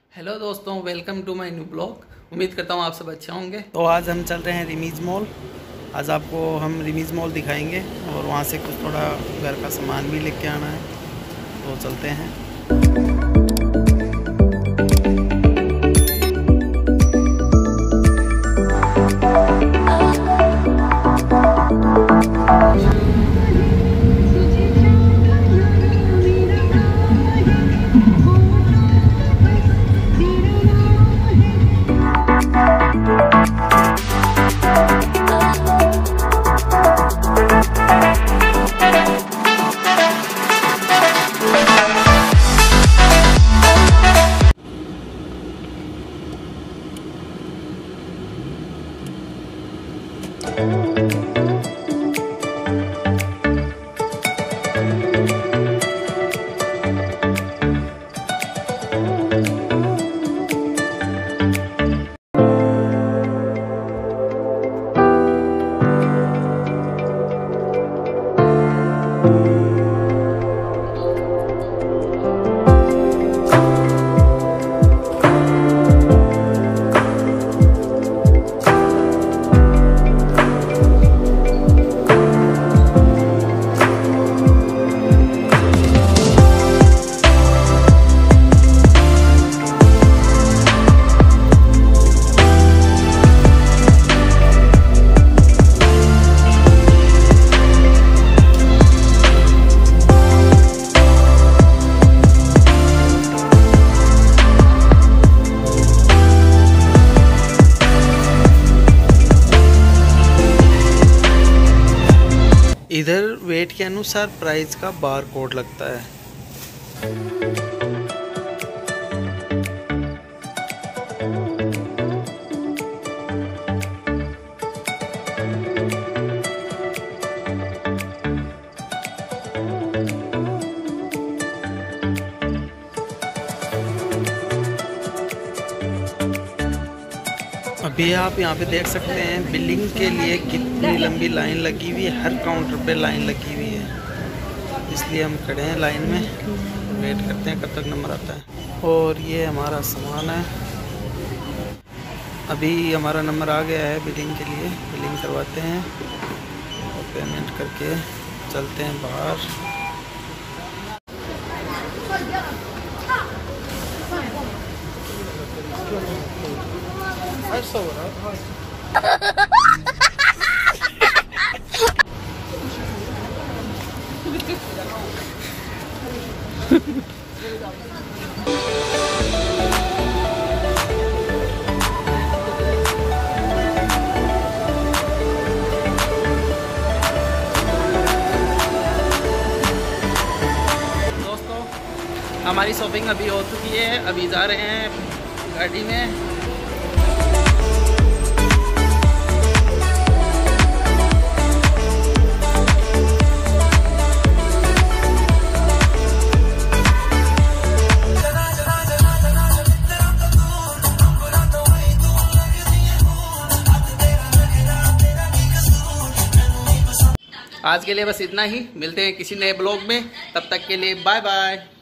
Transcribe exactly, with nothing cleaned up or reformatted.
Hello दोस्तों, welcome to my new blog. उम्मीद करता हूँ आप सब अच्छे होंगे। तो आज हम चल रहे हैं रिमीज मॉल। आज आपको हम रिमीज मॉल दिखाएंगे और वहाँ से कुछ थोड़ा घर का सामान भी लेके आना है, तो चलते हैं। इधर वेट के अनुसार प्राइस का बार कोड लगता है। अभी आप यहाँ पे देख सकते हैं बिलिंग के लिए कितनी लंबी लाइन लगी हुई है। हर काउंटर पे लाइन लगी हुई है, इसलिए हम खड़े हैं लाइन में, वेट करते हैं कब तक नंबर आता है। और ये हमारा सामान है। अभी हमारा नंबर आ गया है बिलिंग के लिए। बिलिंग करवाते हैं और पेमेंट करके चलते हैं बाहर। ऐसा हो रहा है। दोस्तों, हमारी शॉपिंग अभी हो चुकी है। अभी जा रहे हैं गाड़ी में। आज के लिए बस इतना ही। मिलते हैं किसी नए ब्लॉग में, तब तक के लिए बाय बाय।